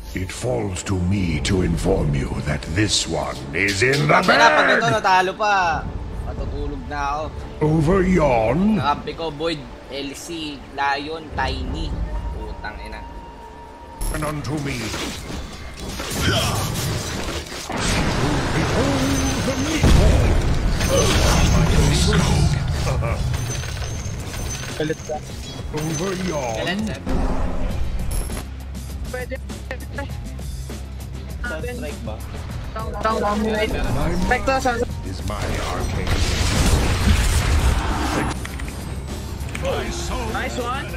It falls to me to inform you that this one is in the Pag ito, bag. natalo pa. Matutulog na ako. Over yon. Kakampi ko, Void, LC, Lion, Tiny. Putang ina. And unto me. Galit ka. Over Kailan, yon. Seb? Pwede. Strike ba? Spectre, saan? Is my arcane. Nice one.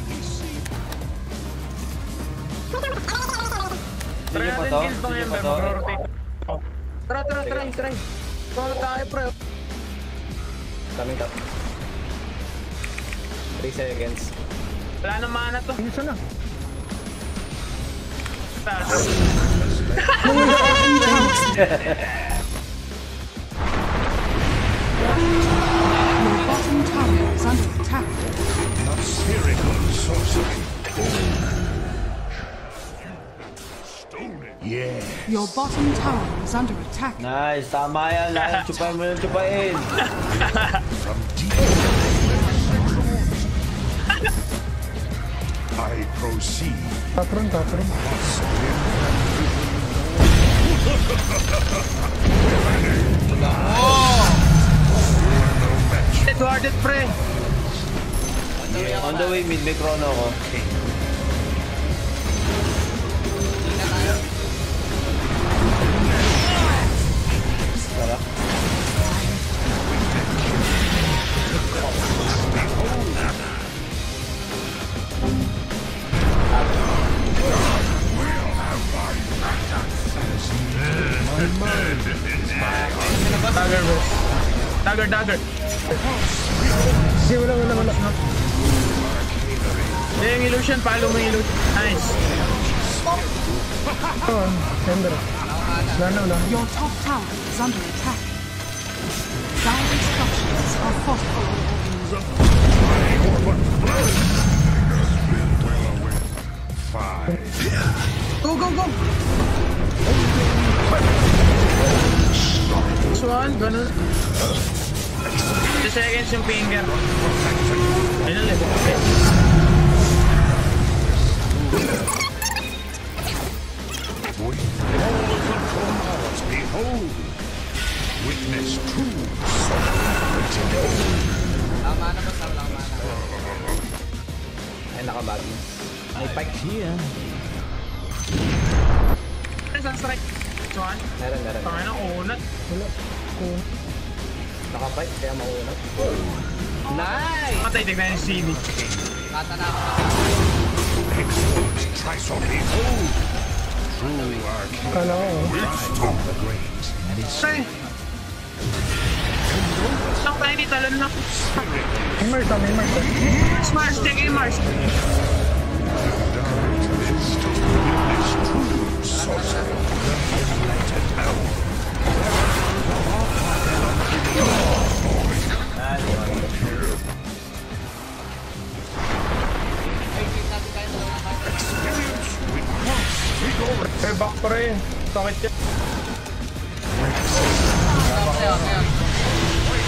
Try natin kills pa ngayon, pero mag-rotate. Try. Follow tayo, pre. Coming top. 3 seconds. Wala na mana to. Isa na. Your bottom tower is under attack. Spherical sorcery. Yeah. Your bottom tower is under attack. Nice, tama yan. Lahat chupain mo yung chupain. From deep. I proceed. Tapron. Edwarded, pre. On the way, mid may chrono ko. Tara. Dagger. Sige, wala. Yung illusion, follow mo yung illusion. Nice. Ender. Wala. Your top tower is under attack. Dire structures are fortified. Go. This one, ganun. 2 seconds yung finger. Ayun ulit. Behold, witness true. Tama na ba? Tama na. Ay, nakabagi. May pike here. Isang strike. This one. Meron. Tangay na, unat. Nakapike, kaya maunat. Nice! Matay, tignan yung CD. Kata na ako. Try so behold. True arcane. Kala ko. Wisdom the great. Pre. Isang tiny talon na. May Mars. Mars, check yung Mars. Witness true sorcery. Enlightened now. Experience with cross. We go. Pre, back pre. Sakit yan. Okay.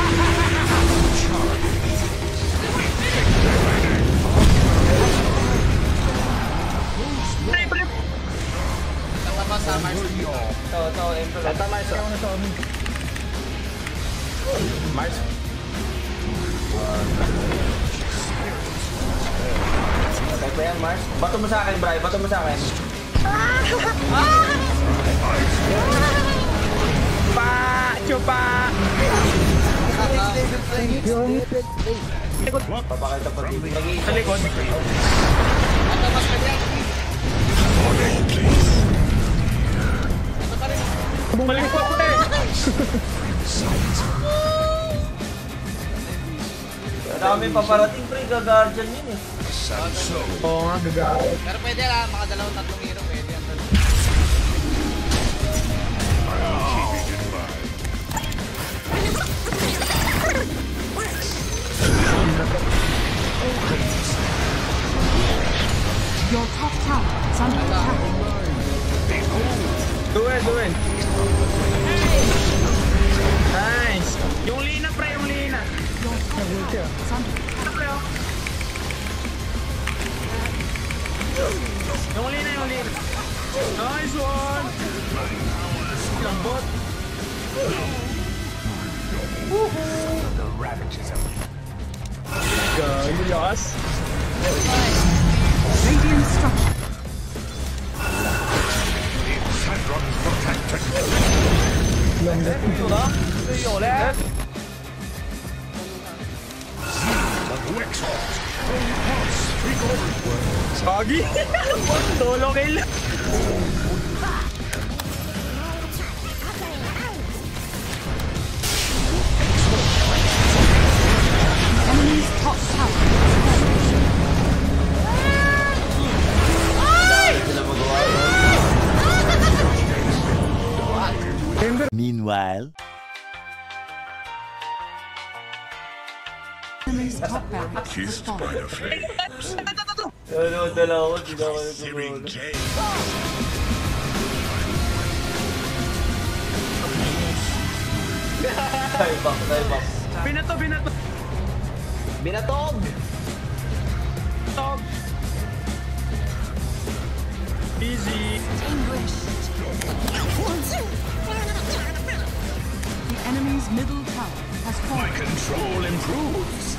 Pre. Tama sa Mars. Ito, Emperor. Tama ito. Mars. Okay pa yan, Mars. Bato mo sa akin, Bri. Bato mo sa akin. Chupa! Papakita pa dito. Sa likod. Ano mas kanya? Bumalik ko pre! Dami pa parating, pre. Gaguardian yun eh. Oo nga, gagawin. Pero pwede lang, mga 2-3 hero pwede yan. Your top tower is under attack. Do it. Nice. Yung Lina, pre, yung Lina. Nagulti ah. It's under attack. Pre, oh. Yung Lina. Nice one. Lambot. Gagi, lakas. Radiant structure. Sandron's protected. Wexhort. Gagi. Solo kill. Enemy's top tower. Meanwhile, Enemy's top barracks has fallen. Searing Jade. Binato. Binatog! Tog. Easy. Extinguished. The enemy's middle tower has fallen. Control improves.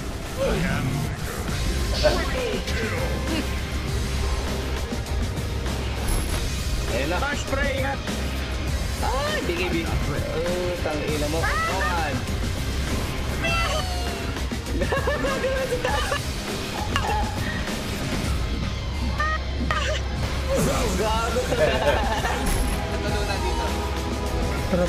Ayun na. Flash spray. Ay, bigay. Tangina mo. Kawan. Gago. Tara.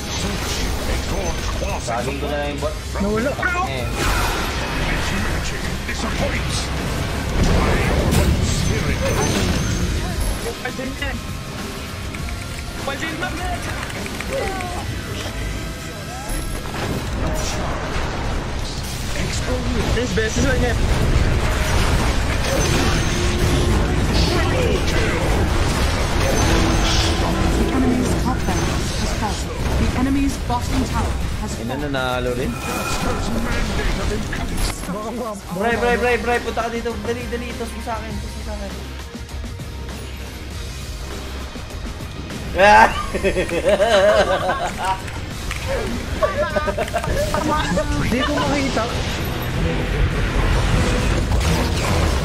Sabi ko na lang yung bot. Nawala. Eh. Magic disappoints. Pwede na. This beses lang yan. The enemy's top barracks has fallen. The enemy's bottom tower has Ayun fallen. na, nanalo rin. Baka Bray, punta ka dito. Dali, itos mo sa akin. Hindi ko makita.